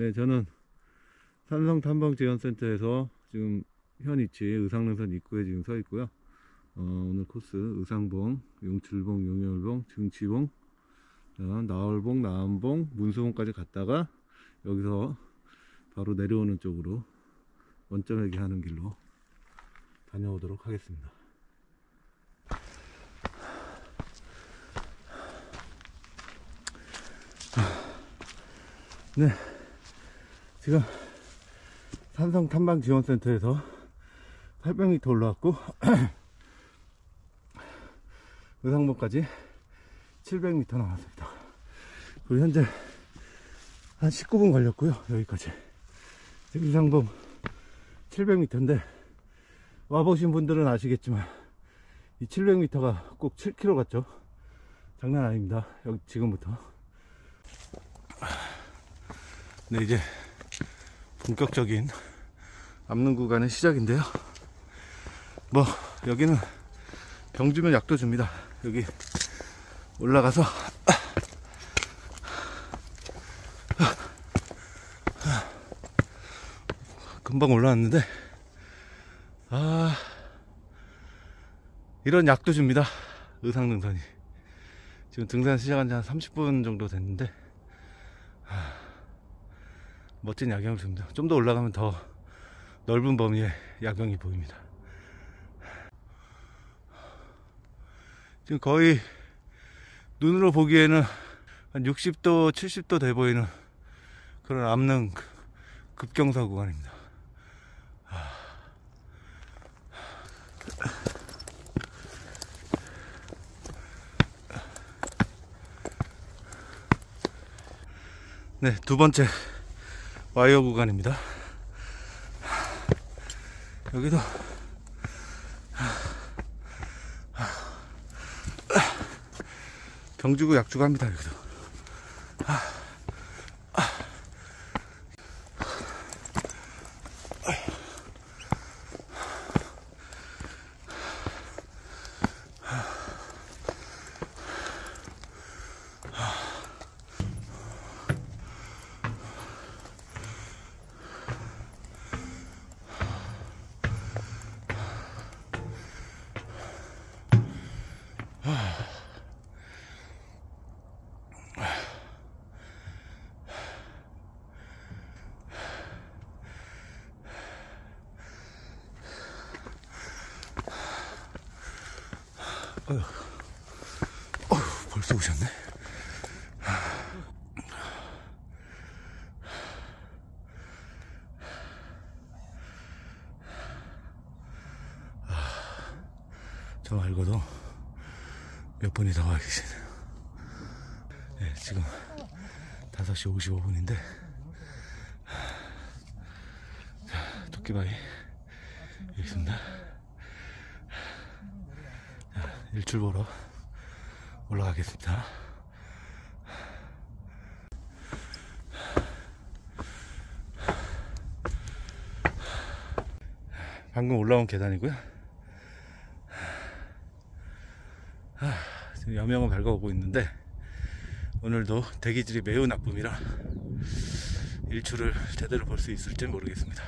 네, 저는 산성탐방지원센터에서 지금 현 위치 의상능선 입구에 지금 서 있고요. 오늘 코스 의상봉, 용출봉, 용열봉, 증치봉, 나월봉, 나암봉, 문수봉까지 갔다가 여기서 바로 내려오는 쪽으로 원점회기 하는 길로 다녀오도록 하겠습니다. 네, 지금 산성탐방지원센터에서 800m 올라왔고 의상봉까지 700m 남았습니다. 그리고 현재 한 19분 걸렸고요. 여기까지 지금 의상봉 700m인데 와보신 분들은 아시겠지만 이 700m가 꼭 7km 같죠? 장난 아닙니다. 여기 지금부터. 네, 이제 본격적인 압릉 구간의 시작인데요. 뭐 여기는 병 주면 약도 줍니다. 여기 올라가서 금방 올라왔는데 이런 약도 줍니다. 의상능선이 지금 등산 시작한 지 한 30분 정도 됐는데 멋진 야경을 줍니다. 좀 더 올라가면 더 넓은 범위의 야경이 보입니다. 지금 거의 눈으로 보기에는 한 60도 70도 돼 보이는 그런 압릉 급경사 구간입니다. 네, 두 번째 와이어 구간입니다. 여기도 병주고 약주고 합니다. 여기도 벌써 오셨네. 저 말고도 몇 분이 더 와 계시네요. 네, 지금 5시 55분인데 토끼바위 여기 있습니다. 일출 보러 올라가겠습니다. 방금 올라온 계단이고요. 지금 여명은 밝아오고 있는데 오늘도 대기질이 매우 나쁨이라 일출을 제대로 볼 수 있을지 모르겠습니다.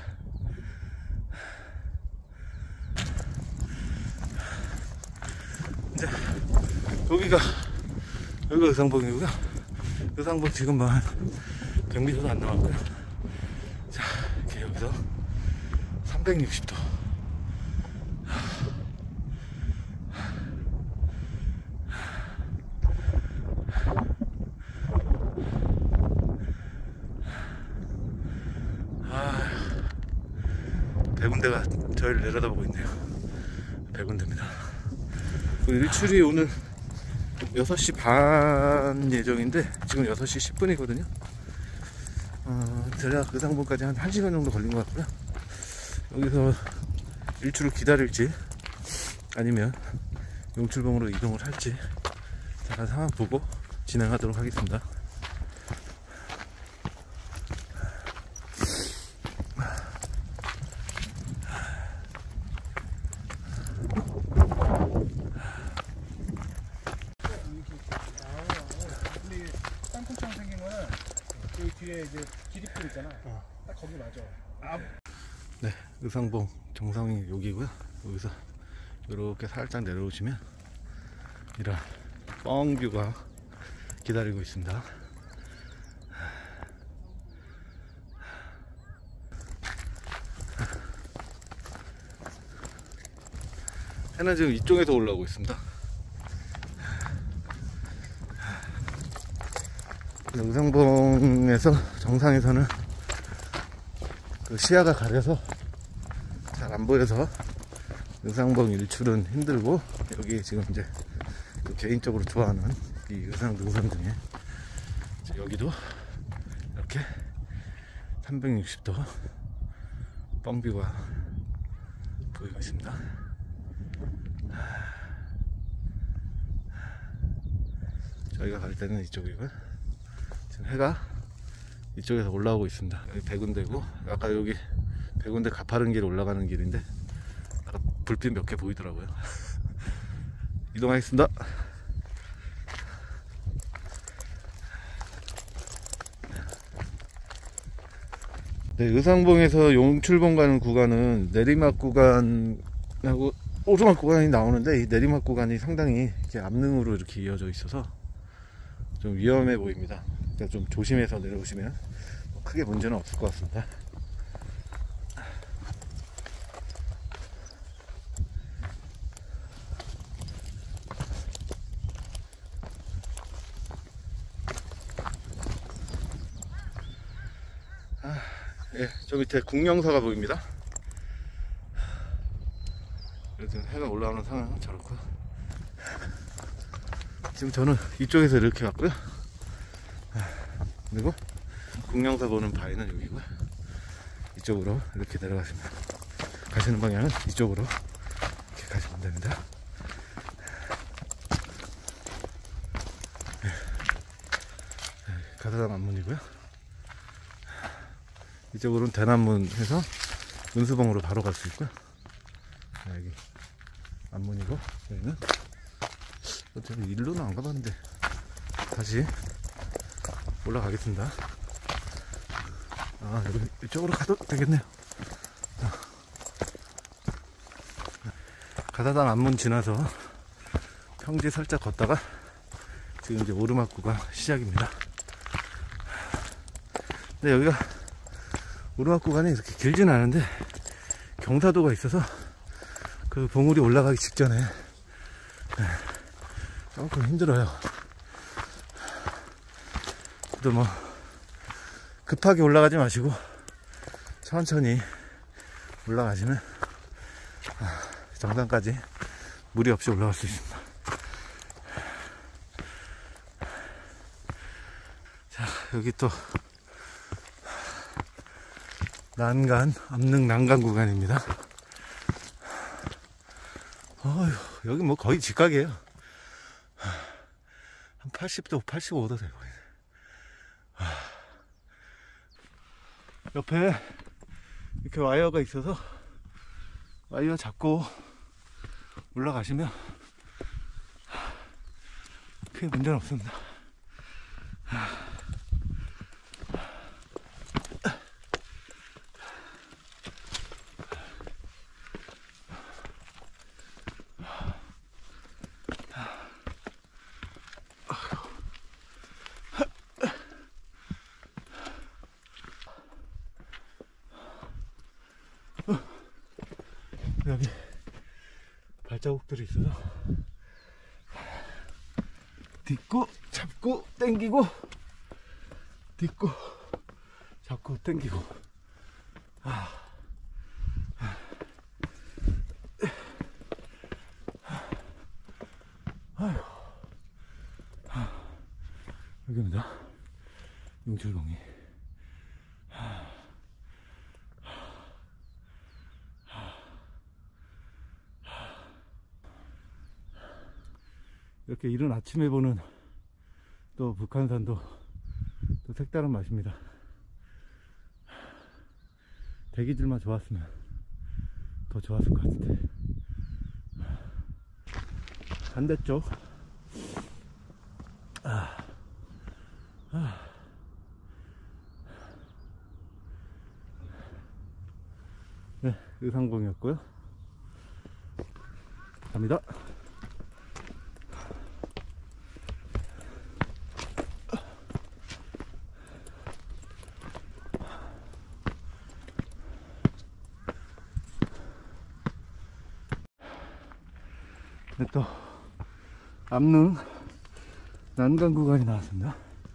이제 여기가 의상봉이고요. 의상봉 지금 한 100m도 안 남았고요. 자, 이렇게 여기서 360도 백운대가 저희를 내려다보고 있네요. 백운대입니다. 일출이 오늘 6시 반 예정인데 지금 6시 10분이거든요 대략 의상봉까지 한 1시간 정도 걸린 것 같고요. 여기서 일출을 기다릴지 아니면 용출봉으로 이동을 할지 잠깐 상황 보고 진행하도록 하겠습니다. 땅콩처럼 생긴 거는 여기 뒤에 이제 기립들이 있잖아. 딱 거기 맞아. 네, 의상봉 정상이 여기고요. 여기서 이렇게 살짝 내려오시면 이런 뻥뷰가 기다리고 있습니다. 해는 지금 이쪽에서 올라오고 있습니다. 의상봉에서 정상에서는 그 시야가 가려서 잘 안 보여서 의상봉 일출은 힘들고, 여기 지금 이제 그 개인적으로 좋아하는 이 의상 능선 중에 여기도 이렇게 360도 뻥뷰가 보이고 있습니다. 저희가 갈 때는 이쪽이고요. 지금 해가 이쪽에서 올라오고 있습니다. 여기 백운대고, 아까 여기 백운대 가파른 길 올라가는 길인데 아까 불빛 몇 개 보이더라고요. 이동하겠습니다. 네, 의상봉에서 용출봉 가는 구간은 내리막 구간하고 오르막 구간이 나오는데, 이 내리막 구간이 상당히 이렇게 암릉으로 이렇게 이어져 있어서 좀 위험해 보입니다. 그러니까 좀 조심해서 내려오시면 크게 문제는 없을 것 같습니다. 예, 저 밑에 국령사가 보입니다. 그래도 해가 올라오는 상황은 저렇고, 지금 저는 이쪽에서 이렇게 왔고요. 그리고 국령사 보는 바위는 여기고요. 이쪽으로 이렇게 내려가시면, 가시는 방향은 이쪽으로 이렇게 가시면 됩니다. 가사당 안문이고요. 이쪽으로는 대남문 해서 은수봉으로 바로 갈 수 있고요. 여기 안문이고, 여기는 어차피 일로는 안 가봤는데 다시 올라가겠습니다. 아, 여기 이쪽으로 가도 되겠네요. 가사당 안문 지나서 평지 살짝 걷다가 지금 이제 오르막 구간 시작입니다. 근데 여기가 오르막 구간이 이렇게 길진 않은데 경사도가 있어서 그 봉우리 올라가기 직전에 조금 힘들어요. 그래도 뭐 급하게 올라가지 마시고 천천히 올라가시면 정상까지 무리 없이 올라갈 수 있습니다. 자, 여기 또 난간, 암릉 난간 구간입니다. 어휴, 여기 뭐 거의 직각이에요. 한 80도, 85도 되고. 옆에 이렇게 와이어가 있어서 와이어 잡고 올라가시면 크게 문제는 없습니다. 여기 발자국들이 있어서 딛고 잡고 당기고 딛고 잡고 당기고. 여기입니다. 용출봉이. 이렇게 이른 아침에 보는 또 북한산도 또 색다른 맛입니다. 대기질만 좋았으면 더 좋았을 것 같은데. 반대쪽. 네, 의상봉이었고요. 갑니다. 네, 또 암릉 난간 구간이 나왔습니다.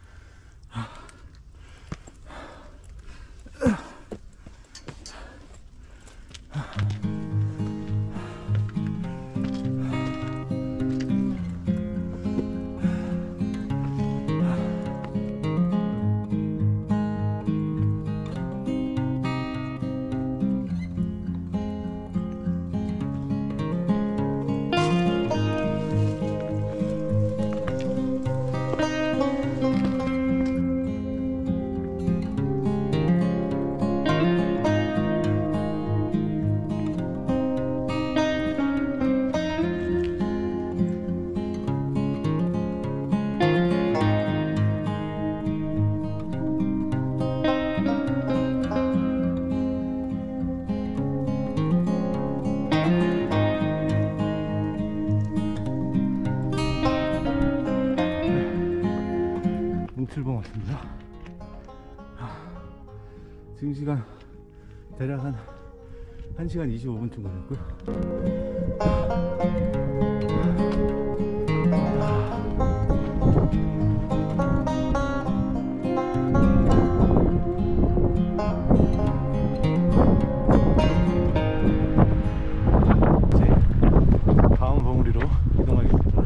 뭉칠봉 왔습니다. 지금 시간 대략 한 1시간 25분쯤 걸렸고요. 이제 다음 봉우리로 이동하겠습니다.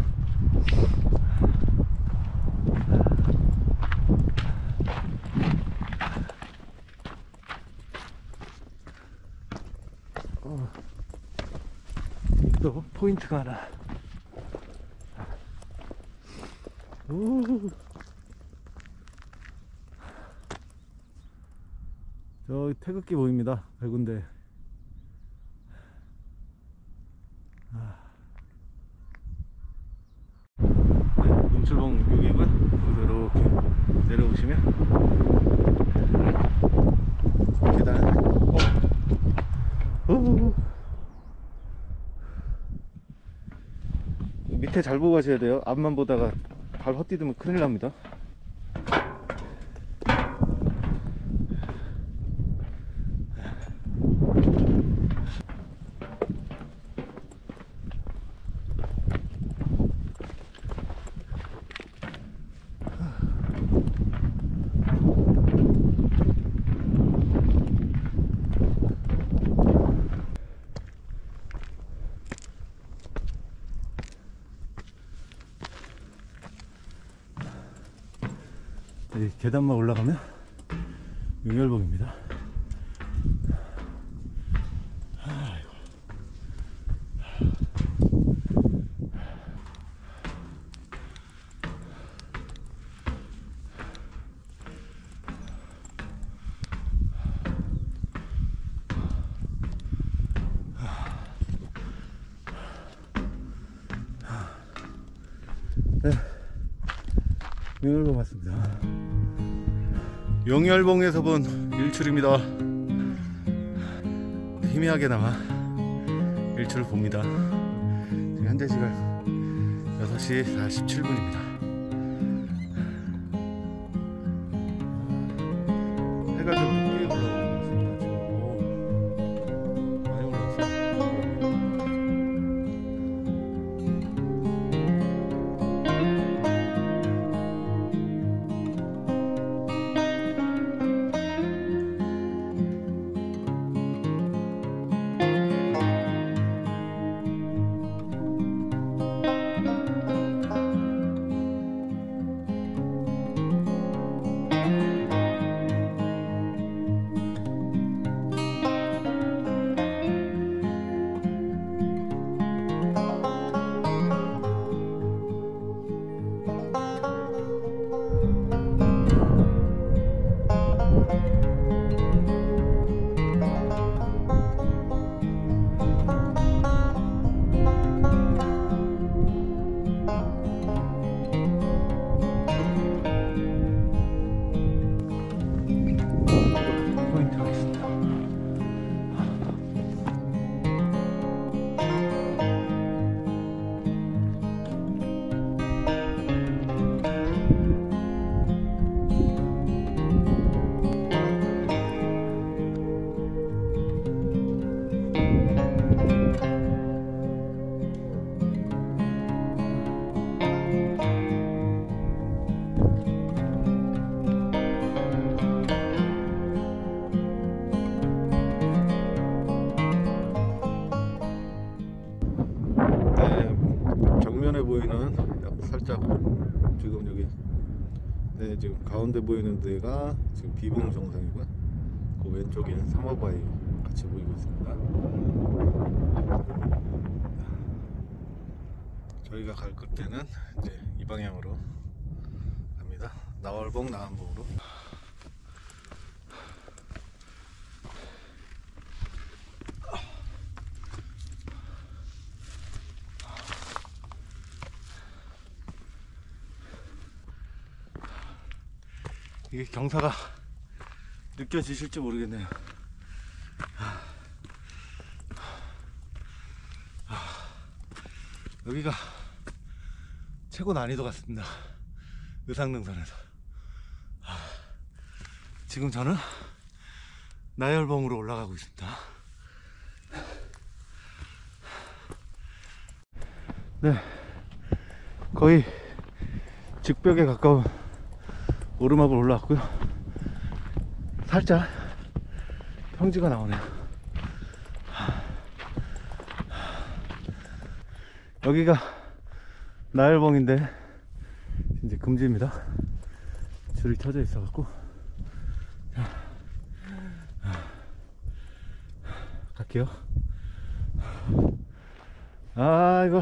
또 포인트가 하나. 저 태극기 보입니다. 백운대. 네, 뭉칠봉 여기고요. 여기서 이렇게 내려오시면 계단. 밑에 잘 보고 가셔야 돼요. 앞만 보다가 발 헛디디면 큰일 납니다. 이 계단만 올라가면 용열봉입니다. 네, 용열봉 왔습니다. 용열봉에서 본 일출입니다. 희미하게나마 일출을 봅니다. 지금 현재 시간 6시 47분입니다. 해가 좀 늦게 올라오고 있습니다. 지금 많이 올라왔어요. 보이는 살짝 지금 여기 지금 가운데 보이는 데가 지금 비봉 정상이고요. 그 왼쪽에는 삼어바위 같이 보이고 있습니다. 저희가 갈 끝에는 이제 이 방향으로 갑니다. 나월봉 나안봉으로. 이게 경사가 느껴지실지 모르겠네요. 여기가 최고 난이도 같습니다. 의상능선에서. 지금 저는 나열봉으로 올라가고 있습니다. 네, 거의 직벽에 가까운 오르막을 올라왔고요. 살짝 평지가 나오네요. 여기가 나열봉인데 이제 금지입니다. 줄이 켜져 있어 갖고. 갈게요. 이거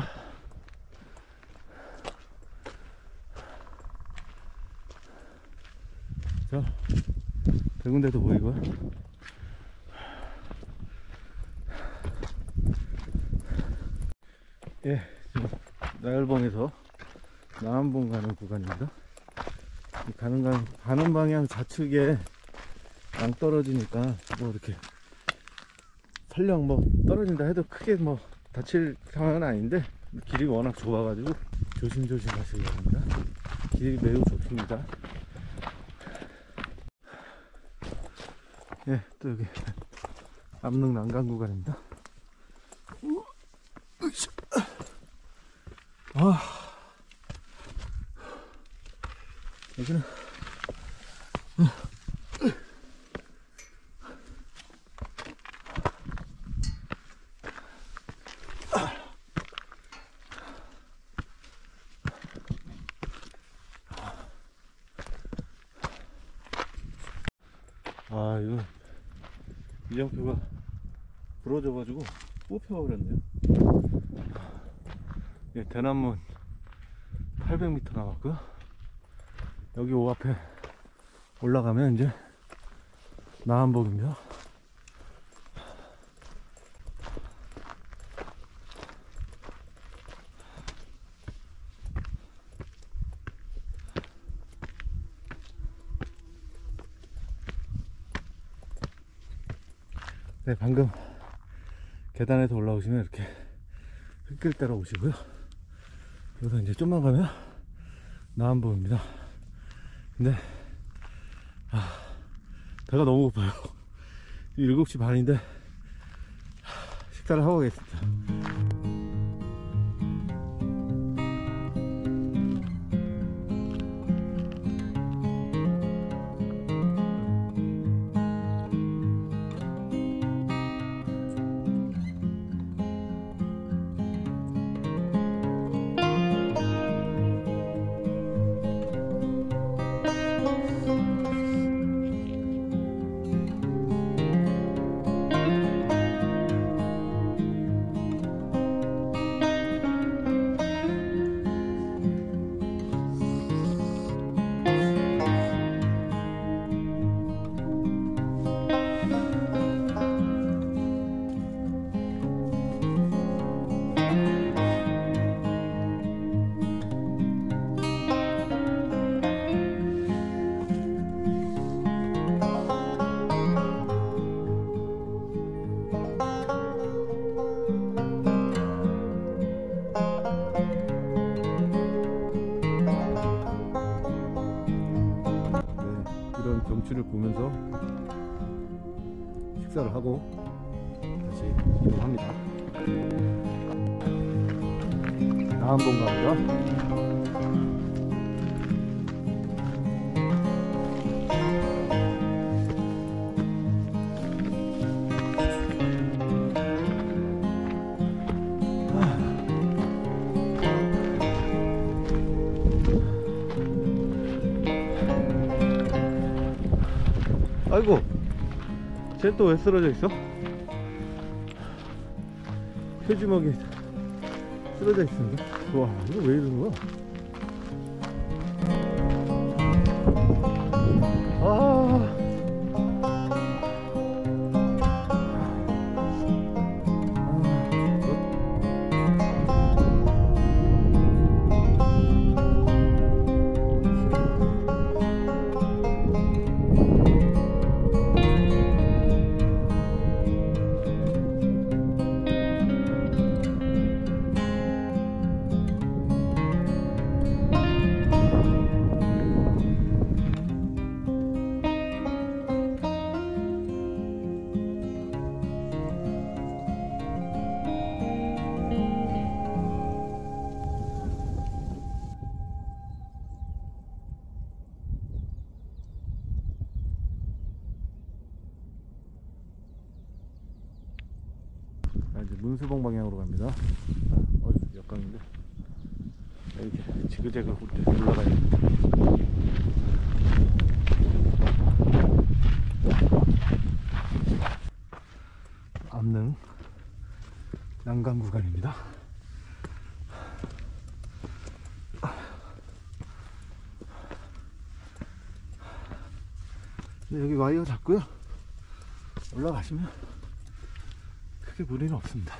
자, 백운대도 보이고요. 예, 지금 나열봉에서 나안봉 가는 구간입니다. 가는 방향 좌측에 양 떨어지니까 뭐 이렇게 설령 뭐 떨어진다 해도 크게 뭐 다칠 상황은 아닌데 길이 워낙 좁아가지고 조심조심 하시기 바랍니다. 길이 매우 좁습니다. 예, 또 여기 압릉 난간 구간입니다. 여기는 이거 이정표가 부러져가지고 뽑혀버렸네요. 예, 대남문 800m 남았고요. 여기 오 앞에 올라가면 이제 나안봉입니다. 네, 방금 계단에서 올라오시면 이렇게 흙길 따라 오시고요. 여기서 이제 좀만 가면 나안봉입니다. 근데 배가 너무 고파요. 7시 반인데 식사를 하고 가겠습니다. 이런 경치를 보면서 식사를 하고 다시 이동합니다. 나안봉 갑니다. 아이고, 쟤 또 왜 쓰러져 있어? 표지먹이 쓰러져 있습니다. 와, 이거 왜 이러는 거야? 아, 이제 문수봉 방향으로 갑니다. 역광인데 이렇게 지그재그 올라가야 돼. 암릉 난간 구간입니다. 여기 와이어 잡고요, 올라가시면 크게 무리는 없습니다.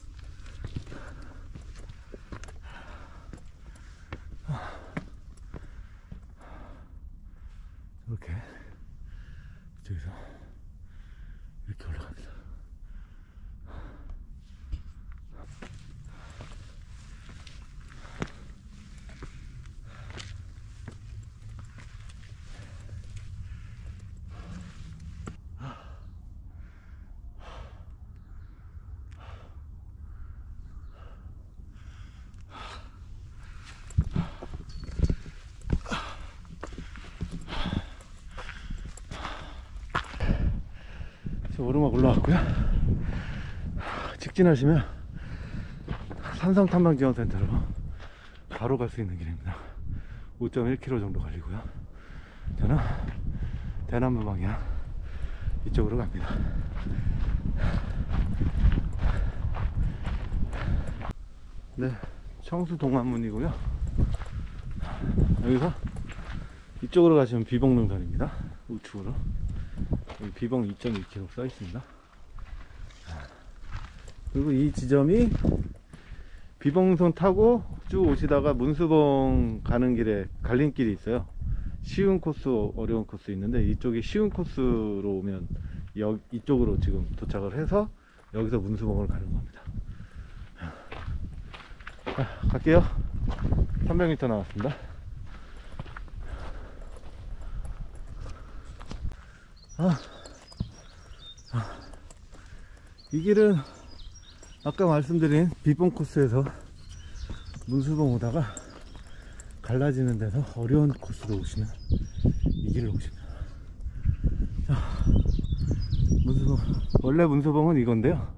이렇게 이쪽에서 이렇게 올라갑니다. 오르막 올라왔고요. 직진하시면 산성탐방지원센터로 바로 갈 수 있는 길입니다. 5.1km 정도 걸리고요. 저는 대남부 방향 이쪽으로 갑니다. 네, 청수 동안문이고요. 여기서 이쪽으로 가시면 비봉능선입니다. 우측으로. 여기 비봉 2.2km 써 있습니다. 그리고 이 지점이 비봉선 타고 쭉 오시다가 문수봉 가는 길에 갈림길이 있어요. 쉬운 코스, 어려운 코스 있는데, 이쪽이 쉬운 코스로 오면 이쪽으로 지금 도착을 해서 여기서 문수봉을 가는 겁니다. 자, 갈게요. 300m 나왔습니다. 이 길은 아까 말씀드린 비봉 코스에서 문수봉 오다가 갈라지는 데서 어려운 코스로 오시면 이 길을 오십니다. 자, 문수봉, 원래 문수봉은 이건데요,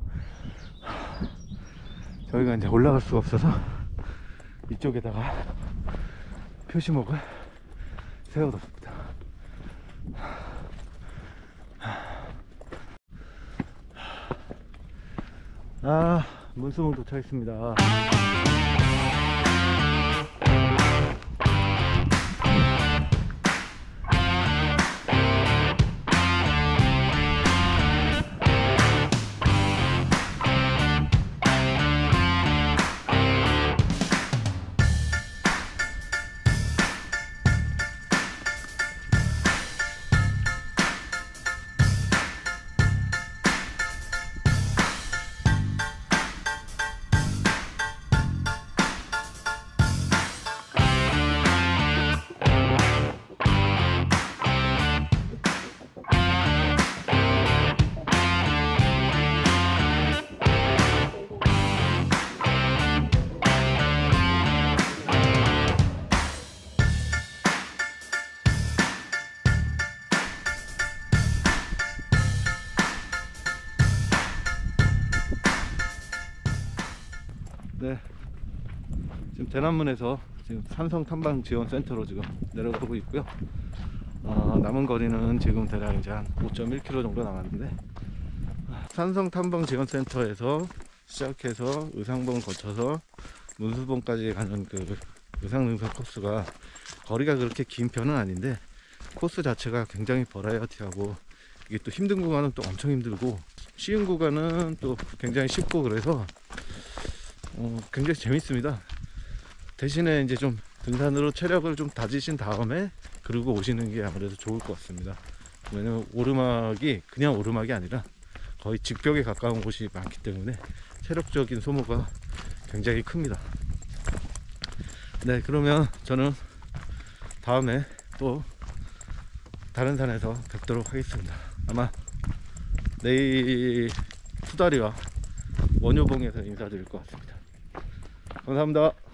저희가 이제 올라갈 수가 없어서 이쪽에다가 표시목을 세워뒀습니다. 문수봉 도착했습니다. 네, 지금 대남문에서 지금 산성탐방지원센터로 지금 내려가고 있고요. 남은 거리는 지금 대략 이제 한 5.1km 정도 남았는데, 산성 탐방 지원센터에서 시작해서 의상봉 거쳐서 문수봉까지 가는 그 의상능선 코스가 거리가 그렇게 긴 편은 아닌데, 코스 자체가 굉장히 버라이어티하고, 이게 또 힘든 구간은 또 엄청 힘들고 쉬운 구간은 또 굉장히 쉽고, 그래서 굉장히 재밌습니다. 대신에 이제 좀 등산으로 체력을 좀 다지신 다음에 그러고 오시는 게 아무래도 좋을 것 같습니다. 왜냐면 오르막이 그냥 오르막이 아니라 거의 직벽에 가까운 곳이 많기 때문에 체력적인 소모가 굉장히 큽니다. 네, 그러면 저는 다음에 또 다른 산에서 뵙도록 하겠습니다. 아마 내일 수다리와 원효봉에서 인사드릴 것 같습니다. 감사합니다.